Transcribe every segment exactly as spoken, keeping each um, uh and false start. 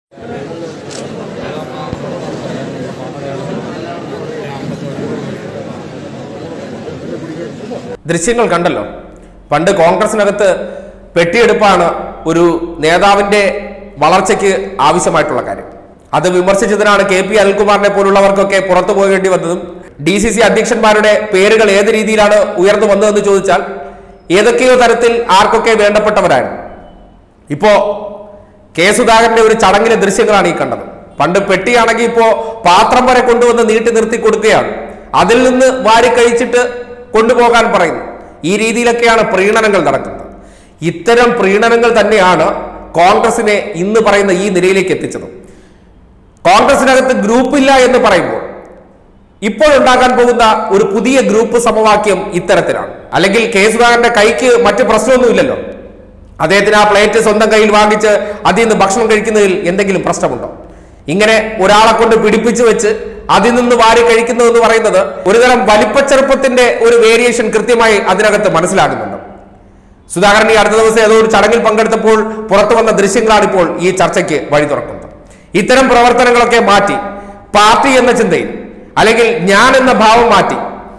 ദൃശ്യങ്ങൾ കണ്ടല്ലോ. പണ്ട് കോൺഗ്രസിനകത്ത് പെട്ടിയെടുപ്പാണ് ഒരു നേതാവിന്റെ വളർച്ചയ്ക്ക് ആവശ്യമായിട്ടുള്ള കാര്യം. അത് വിമർശിച്ചതിനാണ് കെ പി അനിൽകുമാറിനെ പോലുള്ളവർക്കൊക്കെ പുറത്തു പോകേണ്ടി വന്നതും. ഡി സി സി അധ്യക്ഷന്മാരുടെ പേരുകൾ ഏത് രീതിയിലാണ് ഉയർന്നു വന്നതെന്ന് ചോദിച്ചാൽ ഏതൊക്കെയോ തരത്തിൽ ആർക്കൊക്കെ വേണ്ടപ്പെട്ടവരായിരുന്നു. ഇപ്പോ കെ സുധാകരന്റെ ഒരു ചടങ്ങിലെ ദൃശ്യങ്ങളാണ് ഈ കണ്ടത്. പണ്ട് പെട്ടിയാണെങ്കിൽ ഇപ്പോ പാത്രം വരെ കൊണ്ടുവന്ന് നീട്ടി നിർത്തി കൊടുക്കുകയാണ്. അതിൽ നിന്ന് വാരി കഴിച്ചിട്ട് കൊണ്ടുപോകാൻ പറയുന്നു. ഈ രീതിയിലൊക്കെയാണ് പ്രീണനങ്ങൾ നടക്കുന്നത്. ഇത്തരം പ്രീണനങ്ങൾ തന്നെയാണ് കോൺഗ്രസിനെ ഇന്ന് പറയുന്ന ഈ നിലയിലേക്ക് എത്തിച്ചത്. കോൺഗ്രസിനകത്ത് ഗ്രൂപ്പില്ല എന്ന് പറയുമ്പോൾ ഇപ്പോൾ ഉണ്ടാകാൻ പോകുന്ന ഒരു പുതിയ ഗ്രൂപ്പ് സമവാക്യം ഇത്തരത്തിലാണ്. അല്ലെങ്കിൽ കെ സുധാകരന്റെ കൈക്ക് മറ്റു പ്രശ്നമൊന്നുമില്ലല്ലോ. അദ്ദേഹത്തിന് ആ പ്ലേറ്റ് സ്വന്തം കയ്യിൽ വാങ്ങിച്ച് അതിൽ നിന്ന് ഭക്ഷണം കഴിക്കുന്നതിൽ എന്തെങ്കിലും പ്രശ്നമുണ്ടോ? ഇങ്ങനെ ഒരാളെ കൊണ്ട് പിടിപ്പിച്ചു വെച്ച് അതിൽ നിന്ന് വാരി കഴിക്കുന്നു എന്ന് പറയുന്നത് ഒരുതരം വലിപ്പച്ചെറുപ്പത്തിന്റെ ഒരു വേരിയേഷൻ കൃത്യമായി അതിനകത്ത് മനസ്സിലാകുന്നുണ്ട്. സുധാകരൻ ഈ അടുത്ത ദിവസം ഏതോ ഒരു ചടങ്ങിൽ പങ്കെടുത്തപ്പോൾ പുറത്തു വന്ന ദൃശ്യങ്ങളാണ് ഇപ്പോൾ ഈ ചർച്ചയ്ക്ക് വഴി തുറക്കുന്നത്. ഇത്തരം പ്രവർത്തനങ്ങളൊക്കെ മാറ്റി പാർട്ടി എന്ന ചിന്തയിൽ അല്ലെങ്കിൽ ഞാൻ എന്ന ഭാവം മാറ്റി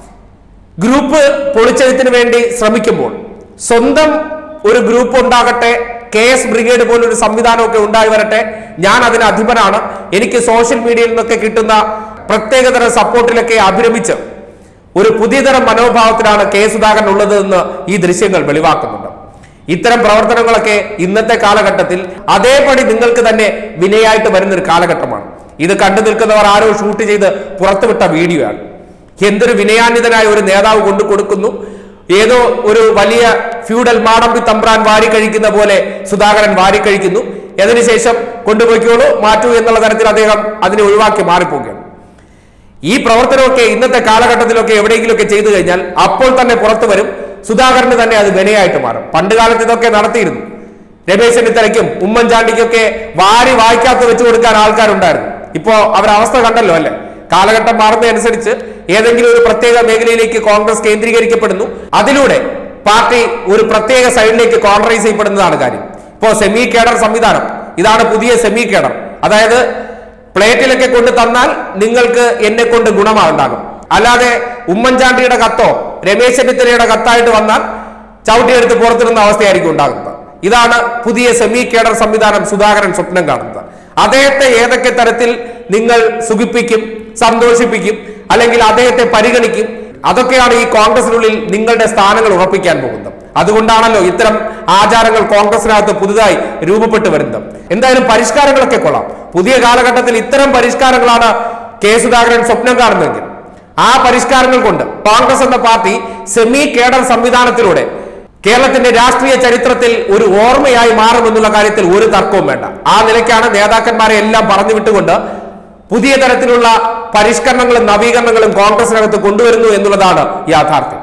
ഗ്രൂപ്പ് പൊളിച്ചെഴുത്തിന് വേണ്ടി ശ്രമിക്കുമ്പോൾ സ്വന്തം ഒരു ഗ്രൂപ്പ് ഉണ്ടാകട്ടെ, കെ എസ് ബ്രിഗേഡ് പോലൊരു സംവിധാനമൊക്കെ ഉണ്ടായി വരട്ടെ, ഞാൻ അതിന് അധിപനാണ്, എനിക്ക് സോഷ്യൽ മീഡിയയിൽ നിന്നൊക്കെ കിട്ടുന്ന പ്രത്യേകതര സപ്പോർട്ടിലൊക്കെ അഭിരമിച്ച് ഒരു പുതിയതരം മനോഭാവത്തിലാണ് കെ സുധാകരൻ ഉള്ളത് എന്ന് ഈ ദൃശ്യങ്ങൾ വെളിവാക്കുന്നുണ്ട്. ഇത്തരം പ്രവർത്തനങ്ങളൊക്കെ ഇന്നത്തെ കാലഘട്ടത്തിൽ അതേപടി നിങ്ങൾക്ക് തന്നെ വിനയായിട്ട് വരുന്നൊരു കാലഘട്ടമാണ്. ഇത് കണ്ടു നിൽക്കുന്നവർ ആരോ ഷൂട്ട് ചെയ്ത് പുറത്തുവിട്ട വീഡിയോ ആണ്. എന്തൊരു വിനയാന്വിതനായ ഒരു നേതാവ് കൊണ്ടു കൊടുക്കുന്നു. ഏതോ ഒരു വലിയ ഫ്യൂഡൽ മാടമ്പി തമ്പ്രാൻ വാരി കഴിക്കുന്ന പോലെ സുധാകരൻ വാരി കഴിക്കുന്നു. അതിനുശേഷം കൊണ്ടുപോയിക്കോളൂ, മാറ്റൂ എന്നുള്ള തരത്തിൽ അദ്ദേഹം അതിനെ ഒഴിവാക്കി മാറിപ്പോവുകയാണ്. ഈ പ്രവർത്തനമൊക്കെ ഇന്നത്തെ കാലഘട്ടത്തിലൊക്കെ എവിടെയെങ്കിലുമൊക്കെ ചെയ്തു കഴിഞ്ഞാൽ അപ്പോൾ തന്നെ പുറത്തു വരും. സുധാകരന് തന്നെ അത് വിനയായിട്ട് മാറും. പണ്ട് കാലത്ത് ഇതൊക്കെ നടത്തിയിരുന്നു. രമേശ് ചെന്നിത്തലയ്ക്കും ഉമ്മൻചാണ്ടിക്കൊക്കെ വാരി വായിക്കാത്ത വെച്ചു കൊടുക്കാൻ ആൾക്കാരുണ്ടായിരുന്നു. ഇപ്പോ അവരവസ്ഥ കണ്ടല്ലോ അല്ലെ. കാലഘട്ടം മാറുന്നതനുസരിച്ച് ഏതെങ്കിലും ഒരു പ്രത്യേക മേഖലയിലേക്ക് കോൺഗ്രസ് കേന്ദ്രീകരിക്കപ്പെടുന്നു. അതിലൂടെ പാർട്ടി ഒരു പ്രത്യേക സൈഡിലേക്ക് കോൺഗ്രസ് ചെയ്യപ്പെടുന്നതാണ് കാര്യം. ഇപ്പോ സെമി കേഡർ സംവിധാനം, ഇതാണ് പുതിയ സെമി കേഡർ. അതായത് പ്ലേറ്റിലൊക്കെ കൊണ്ട് തന്നാൽ നിങ്ങൾക്ക് എന്നെ കൊണ്ട് ഗുണമാകുണ്ടാകും. അല്ലാതെ ഉമ്മൻചാണ്ടിയുടെ കത്തോ രമേശ് ചെന്നിത്തലയുടെ കത്തായിട്ട് വന്നാൽ ചവിട്ടിയെടുത്ത് പുറത്തിടുന്ന അവസ്ഥയായിരിക്കും ഉണ്ടാകുന്നത്. ഇതാണ് പുതിയ സെമി കേഡർ സംവിധാനം സുധാകരൻ സ്വപ്നം കാണുന്നത്. അദ്ദേഹത്തെ ഏതൊക്കെ തരത്തിൽ നിങ്ങൾ സുഖിപ്പിക്കും, സന്തോഷിപ്പിക്കും, അല്ലെങ്കിൽ അദ്ദേഹത്തെ പരിഗണിക്കും, അതൊക്കെയാണ് ഈ കോൺഗ്രസിനുള്ളിൽ നിങ്ങളുടെ സ്ഥാനങ്ങൾ ഉറപ്പിക്കാൻ പോകുന്നത്. അതുകൊണ്ടാണല്ലോ ഇത്തരം ആചാരങ്ങൾ കോൺഗ്രസിനകത്ത് പുതുതായി രൂപപ്പെട്ടു വരുന്നത്. എന്തായാലും പരിഷ്കാരങ്ങളൊക്കെ കൊള്ളാം. പുതിയ കാലഘട്ടത്തിൽ ഇത്തരം പരിഷ്കാരങ്ങളാണ് കെ സുധാകരൻ സ്വപ്നം കാണുന്നതെങ്കിൽ ആ പരിഷ്കാരങ്ങൾ കൊണ്ട് കോൺഗ്രസ് എന്ന പാർട്ടി സെമി കേഡർ സംവിധാനത്തിലൂടെ കേരളത്തിന്റെ രാഷ്ട്രീയ ചരിത്രത്തിൽ ഒരു ഓർമ്മയായി മാറുമെന്നുള്ള കാര്യത്തിൽ ഒരു തർക്കവും വേണ്ട. ആ നിലയ്ക്കാണ് നേതാക്കന്മാരെ എല്ലാം പറഞ്ഞു വിട്ടുകൊണ്ട് പുതിയ തരത്തിലുള്ള പരിഷ്കരണങ്ങളും നവീകരണങ്ങളും കോൺഗ്രസിനകത്ത് കൊണ്ടുവരുന്നു എന്നുള്ളതാണ് യാഥാർത്ഥ്യം.